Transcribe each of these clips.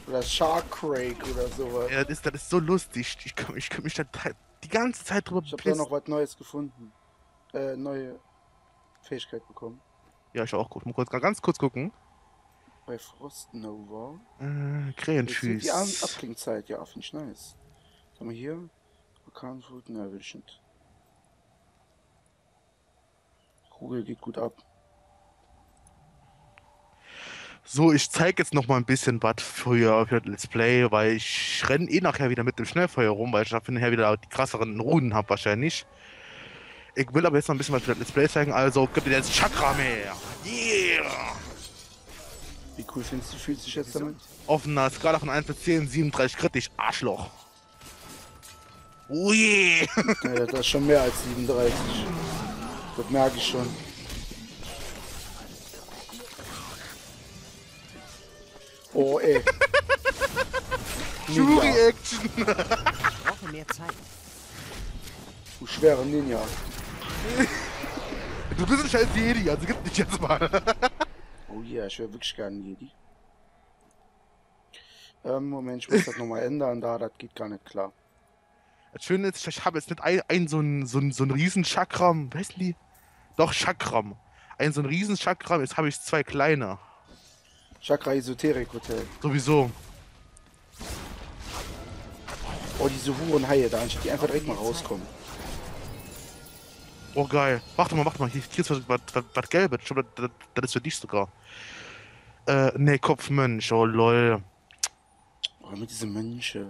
Oder Shark Crake oder sowas. Ja, das ist so lustig. Ich kann mich da die ganze Zeit drüber Ich habe da bepissen. noch was Neues gefunden. Neue Fähigkeit bekommen. Ja, ich auch. Mal kurz, ganz kurz gucken. Bei Frost Nova. Reduziert die Krähenfüß. Abklingzeit. Ja, finde ich nice. Was haben wir hier? Orkanflut, ne, will ich nicht. Kugel geht gut ab. So, ich zeig jetzt noch mal ein bisschen was für das Let's Play, weil ich renne eh nachher wieder mit dem Schnellfeuer rum, weil ich da nachher wieder die krasseren Runen habe wahrscheinlich. Ich will aber jetzt noch ein bisschen was für das Let's Play zeigen, also gib dir jetzt Chakra mehr. Yeah! Wie cool findest du, fühlst du dich jetzt damit? Auf einer Skala von 1 bis 10, 37 kritisch, Arschloch. Ui! Ja, das ist schon mehr als 37. Das merke ich schon. Oh, ey. Ninja. Shuri-Action! Ich brauche mehr Zeit. Du schwerer Ninja. Du bist ein scheiß Jedi, also gib dich jetzt mal. Oh yeah, ich wäre wirklich gerne Jedi. Moment, ich muss das nochmal ändern, das geht gar nicht klar. Das Schöne ist, ich habe jetzt nicht so ein riesen Chakram, weißt du die? Doch, Chakram. So ein riesen Chakram, jetzt habe ich zwei kleine. Chakra Esoterik Hotel. Sowieso. Oh, diese Hurenhaie da, anstatt die einfach direkt mal rauskommen. Oh geil. Warte mal, hier ist was Gelbes. Ich glaube, das ist für dich sogar. Ne, Kopfmönch, oh lol. Oh, mit diesen Mönche.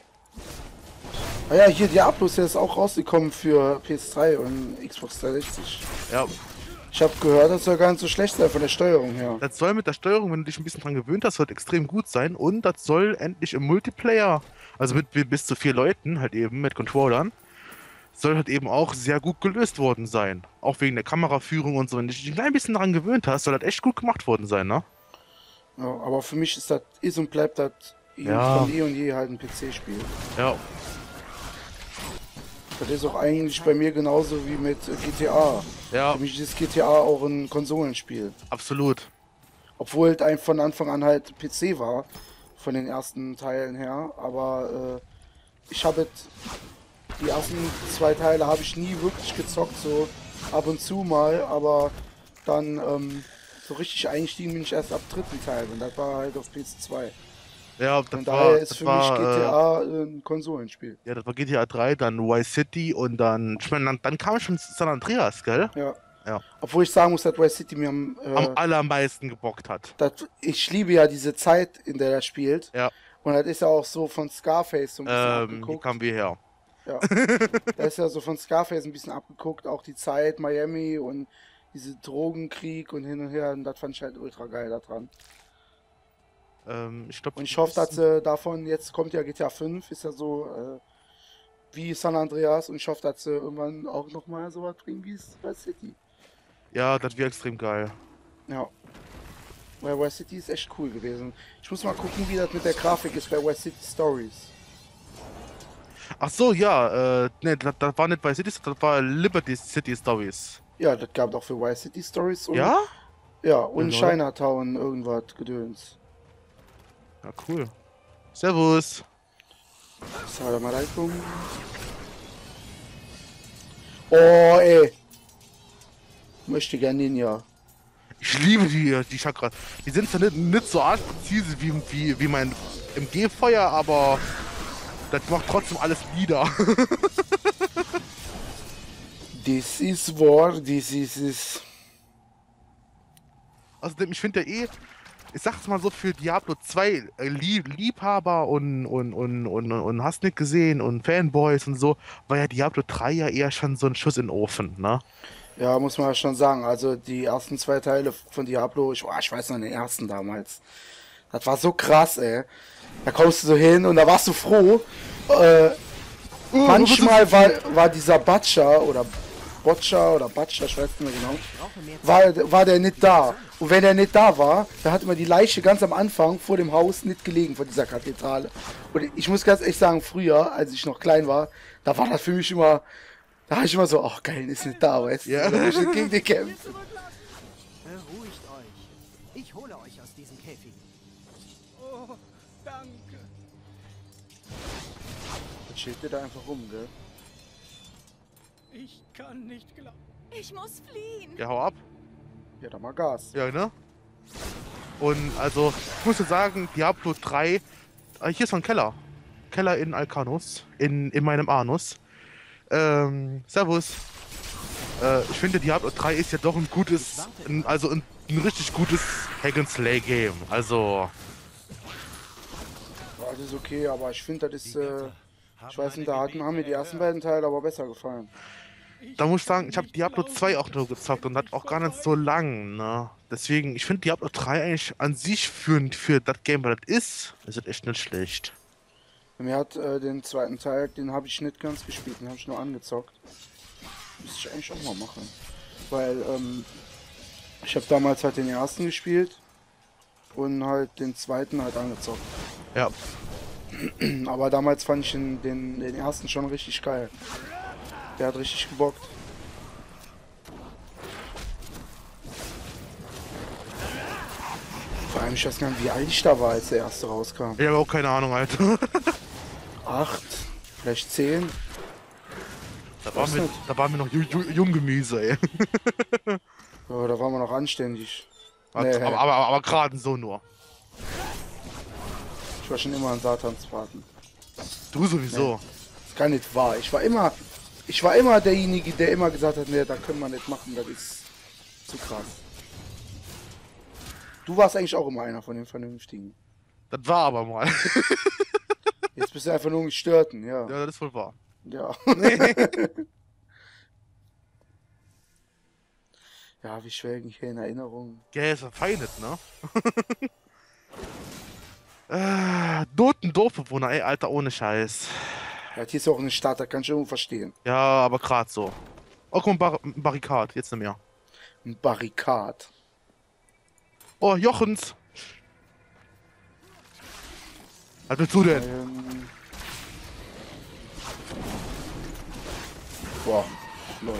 Ah ja, hier Diablos, der ist auch rausgekommen für PS3 und Xbox 360. Ja, Ich habe gehört, das soll gar nicht so schlecht sein von der Steuerung her. das soll mit der Steuerung, wenn du dich ein bisschen dran gewöhnt hast, halt extrem gut sein. Und das soll endlich im Multiplayer, also mit bis zu 4 Leuten, halt eben mit Controllern, soll halt eben auch sehr gut gelöst worden sein. Auch wegen der Kameraführung und so. Wenn du dich ein klein bisschen daran gewöhnt hast, soll das echt gut gemacht worden sein, ne? Ja, aber für mich ist das, ist und bleibt das Ja. von eh und je halt ein PC-Spiel. Ja. Das ist auch eigentlich bei mir genauso wie mit GTA. Ja, Für mich ist GTA auch ein Konsolenspiel. absolut. Obwohl es von Anfang an halt PC war, von den ersten Teilen her. Aber ich habe die ersten 2 Teile habe ich nie wirklich gezockt, so ab und zu mal. Aber dann so richtig eingestiegen bin ich erst ab 3. Teil und das war halt auf PS2. Ja, Von das daher war, ist das für mich war, GTA ein Konsolenspiel. ja, das war GTA 3, dann Vice City und dann, ich meine, dann kam schon San Andreas, gell? Ja. Ja. Obwohl ich sagen muss, dass Vice City mir Am allermeisten gebockt hat. ich liebe ja diese Zeit, in der er spielt. Ja. Und das ist ja auch so von Scarface so ein bisschen Hier abgeguckt. kamen wir her. Ja. Da ist ja so von Scarface ein bisschen abgeguckt, auch die Zeit, Miami und diese Drogenkrieg und hin und her. Und das fand ich halt ultra geil daran. Ich glaube, Und ich hoffe, dass davon, jetzt kommt ja GTA 5, ist ja so wie San Andreas. Und ich hoffe, dass sie irgendwann auch nochmal sowas bringen wie Vice City. ja, das wäre extrem geil. Ja. Weil Vice City ist echt cool gewesen. Ich muss mal gucken, wie das mit der Grafik ist bei Vice City Stories. Ach so, ja, ne, das war nicht Vice City, das war Liberty City Stories. Ja, das gab auch für Vice City Stories. Und, Ja? Ja, und Ja, oder? Chinatown irgendwas Gedöns. Ja, cool. Servus. Salam alaikum. Oh, ey. Möchte gern Ninja. Ich liebe die Chakras. Die sind zwar nicht so arschpräzise wie mein MG-Feuer, aber das macht trotzdem alles nieder. This is war, this is. Außerdem, ich finde ja ich sag's mal so, für Diablo 2 Liebhaber und hast nicht gesehen und Fanboys und so, war ja Diablo 3 ja eher schon so ein Schuss in den Ofen, ne? Ja, muss man schon sagen. Also die ersten 2 Teile von Diablo, ich weiß noch den ersten damals. Das war so krass, ey. Da kommst du so hin und da warst du froh. Manchmal war dieser Butcher, ich weiß nicht mehr genau, war der nicht da. Und wenn er nicht da war, dann hat immer die Leiche ganz am Anfang vor dem Haus nicht gelegen, vor dieser Kathedrale. Und ich muss ganz ehrlich sagen, früher, als ich noch klein war, da war das für mich immer, da war ich immer so, ach geil, ist nicht da, weißt du? Ja. Da muss ich gegen den kämpfen. Beruhigt euch. Ich hole euch aus diesen Käfigen. Oh, Danke. Jetzt steht der da einfach rum, gell? Ich kann nicht glauben. Ich muss fliehen. Ja, hau ab. Ja, da mal Gas. Ja, ne? Und also, ich muss dir sagen, Diablo 3, hier ist ein Keller. Keller in Alcanus, in meinem Anus. Servus. Ich finde, Diablo 3 ist ja doch ein gutes, ein richtig gutes Hack-and-Slay-Game. Also, Ja, das ist okay, aber ich finde, das ist, ich weiß nicht, haben mir die ersten beiden Teile aber besser gefallen. da muss ich sagen, ich habe Diablo 2 auch nur gezockt und das auch gar nicht so lang, ne? Deswegen, ich finde Diablo 3 eigentlich an sich für das Game, was das ist es echt nicht schlecht. Mir hat den zweiten Teil, den habe ich nicht ganz gespielt, den habe ich nur angezockt. Müsste ich eigentlich auch mal machen. Weil, ich habe damals halt den ersten gespielt und halt den zweiten halt angezockt. Ja, Aber damals fand ich den ersten schon richtig geil. Der hat richtig gebockt. Vor allem, ich weiß gar nicht, wie alt ich da war, als der erste rauskam. ich habe auch keine Ahnung, Alter. 8, vielleicht 10. Da waren wir noch Junggemüse, ey. Ja, da waren wir noch anständig. Nee, Aber gerade so nur. ich war schon immer ein Satansbraten. Du sowieso. Das ist gar nicht wahr. Ich war immer derjenige, der immer gesagt hat, nee, da können wir nicht machen, das ist zu krass. Du warst eigentlich auch immer einer von den Vernünftigen. Das war aber mal. Jetzt bist du einfach nur ein Gestörten, ja. Ja, das ist wohl wahr. Ja. Ja, wie schwelgen hier in Erinnerungen. Ja, ist ja fein nicht, ne? Noten Dorfbewohner, ey, Alter, ohne Scheiß. Ja, hier ist auch eine Stadt, da kann ich irgendwo verstehen. Ja, aber gerade so. Oh, komm, Barrikad, jetzt nicht mehr. Ein Barrikad. Oh, Jochens. Was willst du denn? Boah, Leute.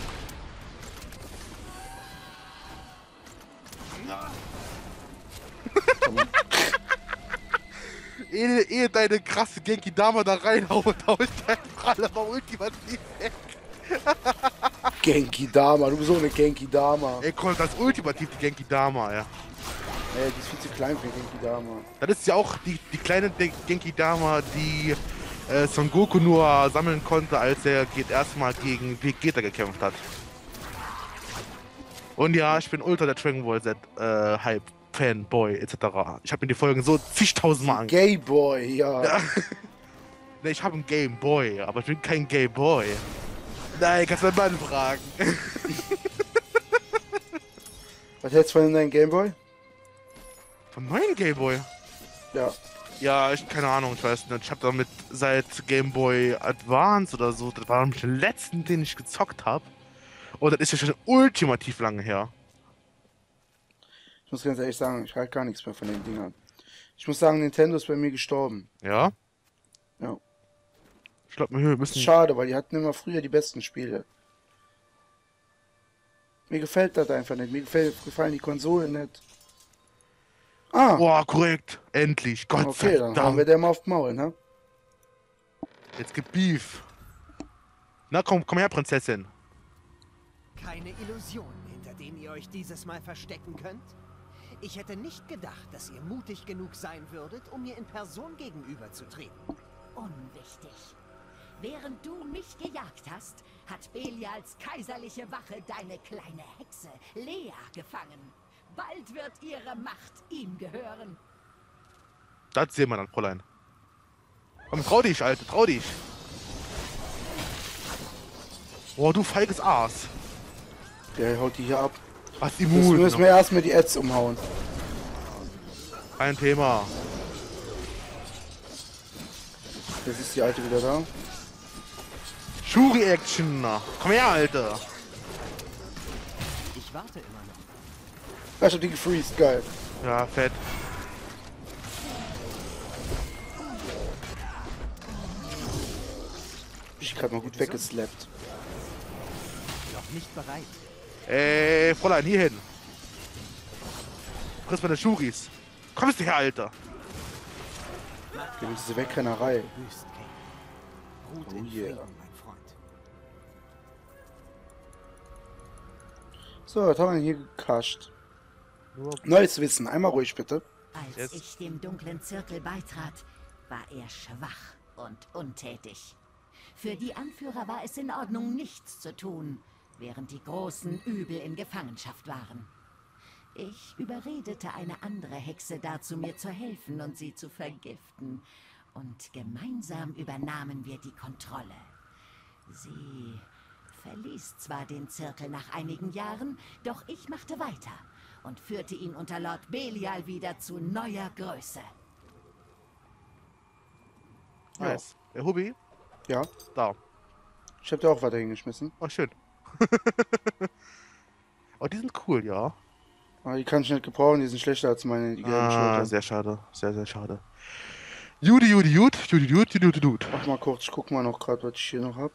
Ehe deine krasse Genki Dama da reinhaut, hau ich einfach alle mal ultimativ weg. Genki Dama, du bist so eine Genki Dama. Ey, komm, das ist ultimativ die Genki Dama, ja. Ey, die ist viel zu klein für Genki Dama. Das ist ja auch die kleine Genki Dama, die Son Goku nur sammeln konnte, als er erstmal gegen Vegeta gekämpft hat. Und ja, ich bin ultra der Dragon Ball Z Hype, Fanboy, etc. Ich habe mir die Folgen so zigtausendmal angeguckt. Gay Boy, ja. Ja. Ne, ich habe einen Game Boy, aber ich bin kein Gay Boy. Nein, kannst du meinen Mann fragen. Was hältst du von deinem Game Boy? Von meinem Game Boy? Ja. Ja, keine Ahnung, ich weiß nicht. Ich habe damit seit Game Boy Advance oder so, das war nämlich der letzten, den ich gezockt habe. Und das ist ja schon ultimativ lange her. Ich muss ganz ehrlich sagen, ich halte gar nichts mehr von den Dingern. Ich muss sagen, Nintendo ist bei mir gestorben. Ja? Ja. Ich glaube, wir müssen... Schade, weil die hatten immer früher die besten Spiele. Mir gefällt das einfach nicht. Mir gefallen die Konsolen nicht. Ah, Boah, korrekt. Endlich. Gott okay, sei dann Dank. haben wir den mal auf dem Maul, ne? Jetzt gibt Beef. Na komm her, Prinzessin. Keine Illusion, hinter denen ihr euch dieses Mal verstecken könnt? Ich hätte nicht gedacht, dass ihr mutig genug sein würdet, um mir in Person gegenüberzutreten. Unwichtig. Während du mich gejagt hast, hat Belials kaiserliche Wache deine kleine Hexe Lea gefangen. Bald wird ihre Macht ihm gehören. Das sehen wir dann, Fräulein. Komm, trau dich, Alte, trau dich. Boah, du feiges Aas. Der haut die hier ab. Was die Jetzt Mut. müssen wir erstmal die Ads umhauen. Kein Thema. Jetzt ist die alte wieder da. Shuri-Action. Komm her, Alter. Ich warte immer noch. Ich hab die gefreezed, geil. Ja, fett. Ich gerade mal gut weggeslappt. Noch nicht bereit. Ey, Fräulein, hier hin. Friss meine Shuris. Komm jetzt her, Alter. Gegen diese Wegrennerei. Büßt, King. Ruht Oh in yeah. Frieden, mein Freund. So, was haben wir denn hier gekascht? Nur Neues Wissen, einmal ruhig bitte. Als Jetzt. ich dem dunklen Zirkel beitrat, war er schwach und untätig. Für die Anführer war es in Ordnung, nichts zu tun, während die großen Übel in Gefangenschaft waren. Ich überredete eine andere Hexe dazu, mir zu helfen und sie zu vergiften. Und gemeinsam übernahmen wir die Kontrolle. Sie verließ zwar den Zirkel nach einigen Jahren, doch ich machte weiter und führte ihn unter Lord Belial wieder zu neuer Größe. nice. Der Hobby? Ja, Da. ich hab dir auch weiter hingeschmissen. Oh, schön. Oh, die sind cool, ja. Aber die kann ich nicht gebrauchen, die sind schlechter als meine, die gelben Schultern. Sehr schade. Sehr, sehr schade. Judy. Mach mal kurz, ich guck mal noch gerade, was ich hier noch hab.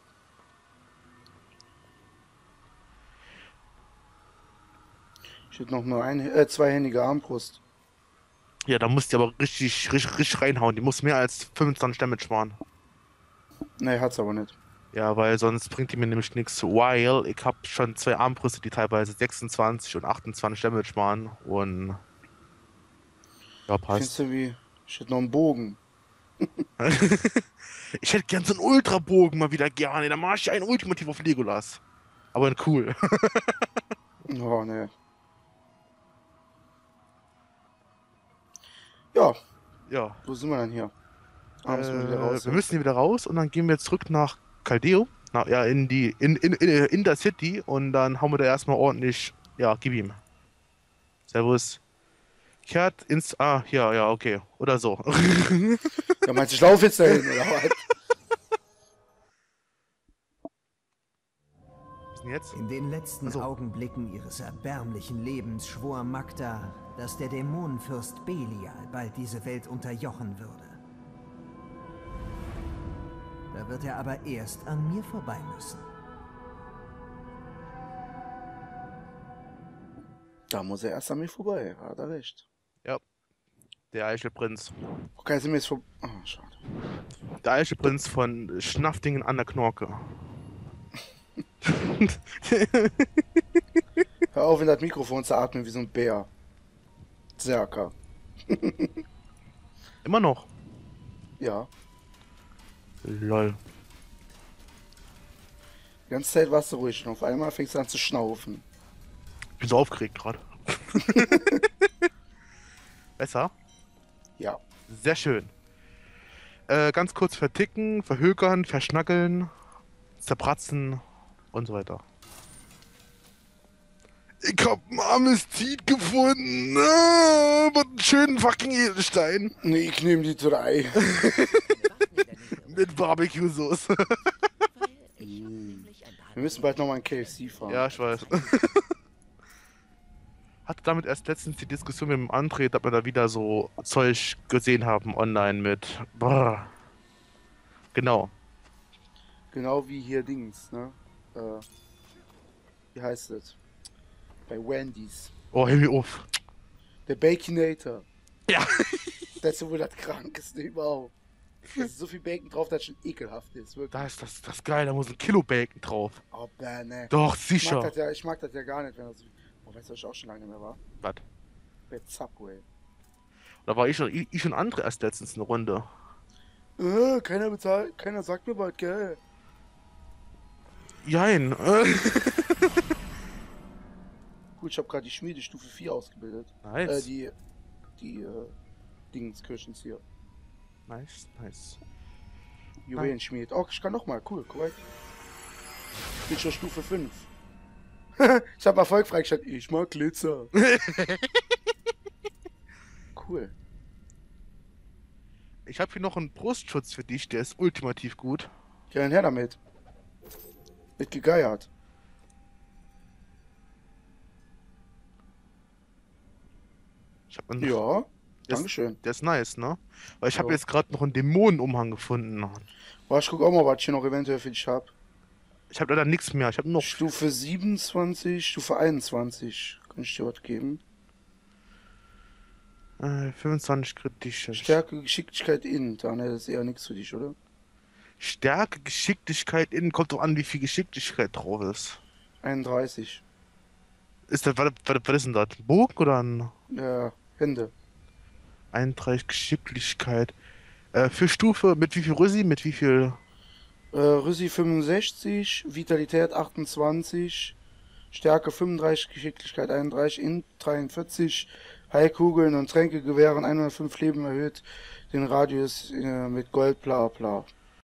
Ich hätte noch nur zweihändige Armbrust. Ja, da musst du aber richtig reinhauen. Die muss mehr als 25 Damage machen. Ne, hat's aber nicht. Ja, weil sonst bringt die mir nämlich nichts. Weil ich habe schon 2 Armbrüste, die teilweise 26 und 28 Damage machen. Und ja, Findest passt. du wie? Ich hätte noch einen Bogen. Ich hätte gern so einen Ultrabogen mal wieder gerne. Da mache ich einen Ultimativ auf Legolas. Aber ein cool. Oh, ne. Ja, Ja. wo sind wir denn hier? Ah, müssen wir wieder raus. Wir müssen hier wieder raus und dann gehen wir zurück nach Caldeo. Ja, in der City und dann hauen wir da erstmal ordentlich. Ja, gib ihm. Servus. Kehrt ins. Ah, ja, okay. Oder so. Ja, meinst du, ich laufe jetzt dahin, oder was? Was ist denn jetzt? In den letzten Also. Augenblicken ihres erbärmlichen Lebens schwor Magda, dass der Dämonenfürst Belial bald diese Welt unterjochen würde. Da wird er aber erst an mir vorbei müssen. Da muss er erst an mir vorbei, hat er recht. Ja. Der Eichelprinz. Okay, sind wir jetzt vorbei. Oh, schade. Der Eichelprinz von Schnaffdingen an der Knorke. Hör auf, in das Mikrofon zu atmen wie so ein Bär. Zerker. Immer noch. Ja. Lol. Die ganze Zeit warst du ruhig und auf einmal fängst du an zu schnaufen. Ich bin so aufgeregt gerade. Besser? Ja. Sehr schön. Ganz kurz verticken, verhökern, verschnackeln, zerpratzen und so weiter. Ich hab ein Amestit gefunden. Was einen schönen fucking Edelstein. Nee, ich nehme die 3. Mit Barbecue-Sauce. Wir müssen bald nochmal in KFC fahren. Ja, ich weiß. Hatte damit erst letztens die Diskussion mit dem André, dass wir da wieder so Zeug gesehen haben online mit. Brrr. Genau. Genau wie hier Dings, ne? Wie heißt das? Bei Wendy's. Oh, hör mir auf. Der Baconator. Ja. Das ist wohl das Krankeste überhaupt. Da ist so viel Bacon drauf, dass schon ekelhaft ist. Wirklich. Da ist das geil, da muss ein Kilo Bacon drauf. Oh, ne. Doch, Ich sicher. mag das ja gar nicht, wenn das so. Oh, weißt du, was ich auch schon lange nicht mehr war? Was? Bei Subway. Da war ich und André erst letztens eine Runde. Keiner bezahlt, keiner sagt mir was, gell? Jein. Gut, ich habe gerade die Schmiedestufe 4 ausgebildet. Nice. Die Dingenskirchens hier. Nice. Juwelenschmied. Oh, ich kann noch mal. Cool, korrekt. Ich bin schon Stufe 5. Ich habe Erfolg freigeschaltet. Ich mag Glitzer. Cool. Ich habe hier noch einen Brustschutz für dich, der ist ultimativ gut. Ja, dann her damit. Mit gegeiert. Ich hab einen, Ja, der dankeschön. ist, der ist nice, ne? Weil ich habe Ja. jetzt gerade noch einen Dämonenumhang gefunden. Boah, ich guck auch mal, was ich hier noch eventuell für dich hab. Ich habe leider nichts mehr. Ich habe noch. Stufe 27, Stufe 21. Kann ich dir was geben? 25 kritische. Stärke, Geschicklichkeit in. Dann ist eher nichts für dich, oder? Stärke, Geschicklichkeit in. Kommt doch an, wie viel Geschicklichkeit drauf ist. 31. Ist das, was ist denn das? Ein Bogen oder ein Ja, Hände. 31 Geschicklichkeit? Für Stufe, mit wie viel Rüssi, mit wie viel... Rüssi 65, Vitalität 28, Stärke 35, Geschicklichkeit 31, Int 43, Heilkugeln und Tränke gewähren 105 Leben erhöht, den Radius mit Gold, bla bla.